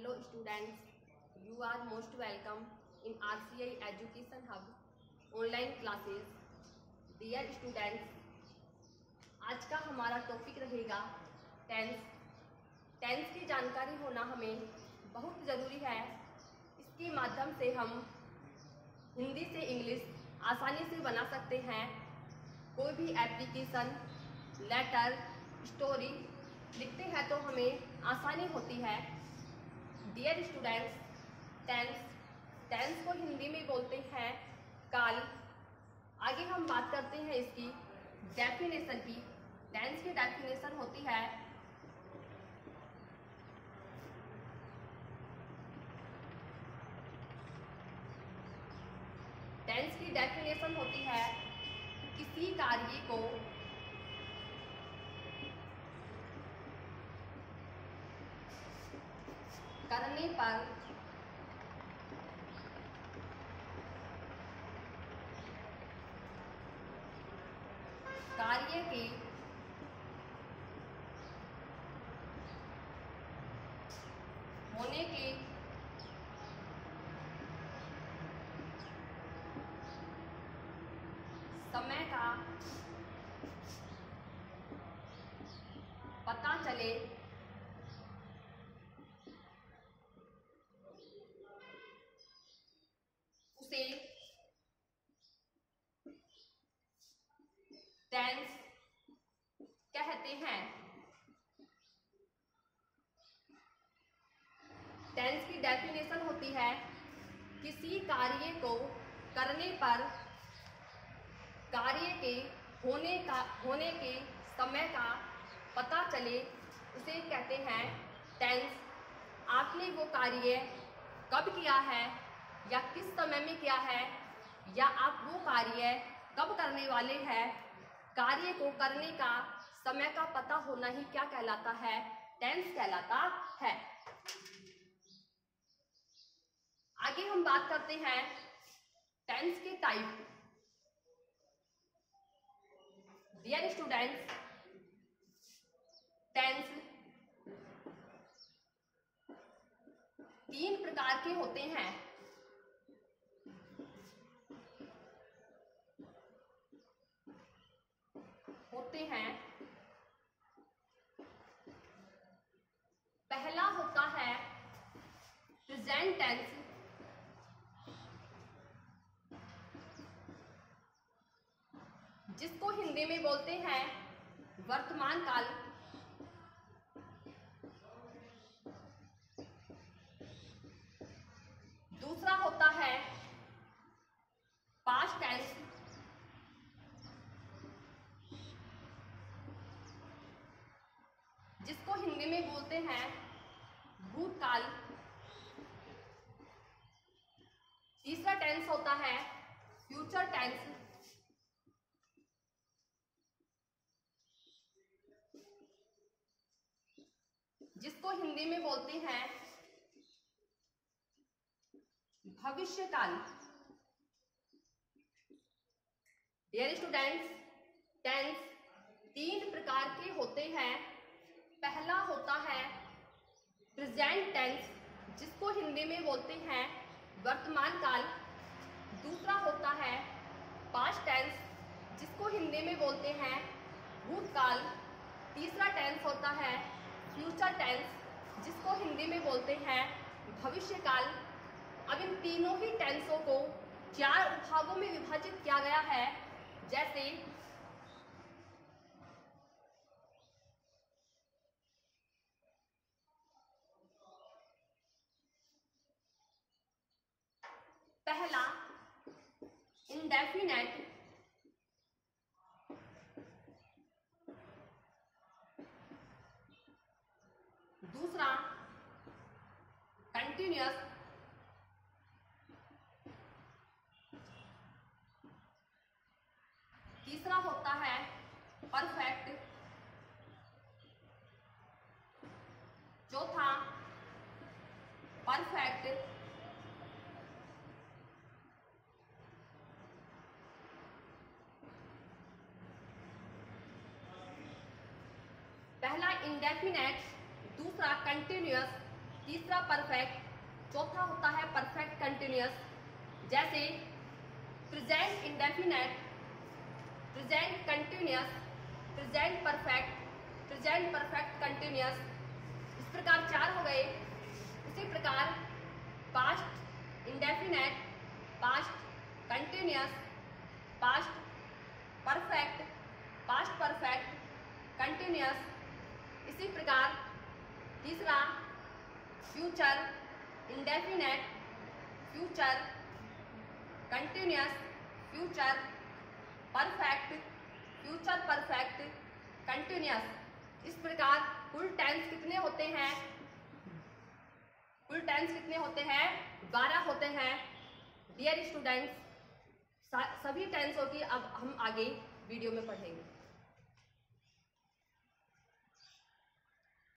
Hello students, you are most welcome in RCI Education Hub online classes. Dear students, आज का हमारा topic रहेगा tense. Tense की जानकारी होना हमें बहुत ज़रूरी है। इसके माध्यम से हम हिंदी से इंग्लिश आसानी से बना सकते हैं। कोई भी एप्लीकेशन, लेटर, स्टोरी लिखते हैं तो हमें आसानी होती है। डियर स्टूडेंट्स, टेंस को हिंदी में बोलते हैं काल। आगे हम बात करते हैं इसकी डेफिनेशन की। टेंस की डेफिनेशन होती है किसी कार्य को करने पर कार्य के होने के समय का पता चले उसे टेंस कहते हैं। टेंस की डेफिनेशन होती है किसी कार्य को करने पर कार्य के होने के समय का पता चले उसे कहते हैं टेंस। आपने वो कार्य कब किया है या किस समय में किया है, या आप वो कार्य कब करने वाले हैं, कार्य को करने का समय का पता होना ही क्या कहलाता है? टेंस कहलाता है। आगे हम बात करते हैं टेंस के टाइप। डियर स्टूडेंट्स, टेंस 3 प्रकार के होते हैं। पहला होता है प्रेजेंट टेंस, जिसको हिंदी में बोलते हैं वर्तमान काल। दूसरा होता है पास्ट टेंस, जिसको हिंदी में बोलते हैं भूतकाल। तीसरा टेंस होता है फ्यूचर टेंस, जिसको हिंदी में बोलते हैं भविष्यकाल। डियर स्टूडेंट्स, टेंस 3 प्रकार के होते हैं। पहला होता है प्रेजेंट टेंस, जिसको हिंदी में बोलते हैं वर्तमान काल। दूसरा होता है पास्ट टेंस, जिसको हिंदी में बोलते हैं भूतकाल। तीसरा टेंस होता है फ्यूचर टेंस, जिसको हिंदी में बोलते हैं भविष्यकाल। अब इन तीनों ही टेंसों को 4 भागों में विभाजित किया गया है। जैसे पहला इंडेफिनेट, दूसरा कंटिन्यूअस, तीसरा होता है परफेक्ट, चौथा परफेक्ट, पहला इंडेफिनेट, दूसरा कंटिन्यूअस, तीसरा परफेक्ट, चौथा होता है परफेक्ट कंटिन्यूअस, जैसे present indefinite, present continuous, present perfect continuous. इस प्रकार 4 हो गए। इसी प्रकार past indefinite, past continuous, past perfect continuous. इसी प्रकार तीसरा future indefinite, future continuous, future perfect continuous. इस प्रकार कुल टेंस कितने होते हैं? कुल टेंस कितने होते हैं? 12 होते हैं। डियर स्टूडेंट्स, सभी टेंसों की अब हम आगे वीडियो में पढ़ेंगे।